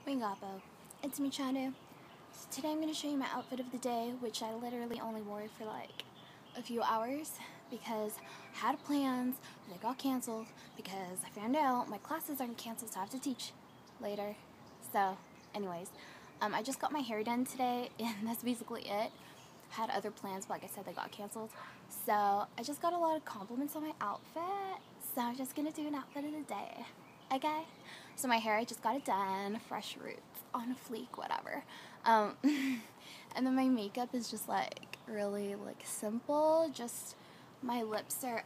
Wingapo, it's me Chandu. So today I'm going to show you my outfit of the day, which I literally only wore for like a few hours because I had plans, but they got canceled because I found out my classes aren't canceled, so I have to teach later. So anyways, I just got my hair done today and that's basically it. Had other plans, but like I said, they got canceled. So I just got a lot of compliments on my outfit, so I'm just going to do an outfit of the day. Okay? So my hair, I just got it done, fresh roots, on a fleek, whatever. And then my makeup is just like really like simple. Just my lips are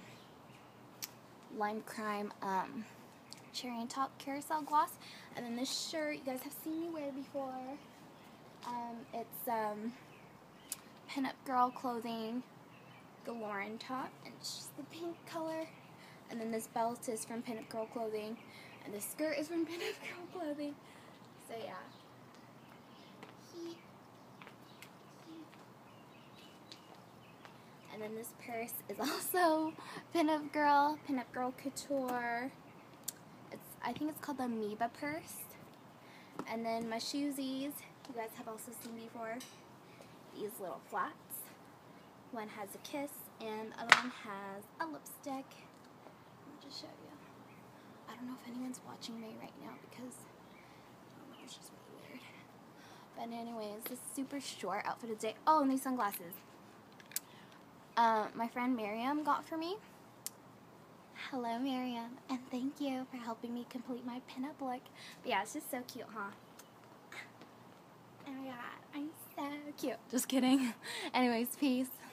lime crime cherry and top carousel gloss. And then this shirt you guys have seen me wear before. It's Pinup Girl clothing, the Lauren top, and it's just the pink color. And then this belt is from Pinup Girl clothing, and this skirt is from Pinup Girl clothing. So yeah. And then this purse is also Pinup Girl Couture. I think it's called the Amoeba purse. And then my shoesies, you guys have also seen before. These little flats. One has a kiss, and the other one has a lipstick. Let me just show you. I don't know if anyone's watching me right now because I don't know, it's just really weird. But anyways, this super short outfit of the day. Oh, and these sunglasses. My friend Miriam got for me. Hello, Miriam, and thank you for helping me complete my pinup look. But yeah, it's just so cute, huh? Oh my god, I'm so cute. Just kidding. Anyways, peace.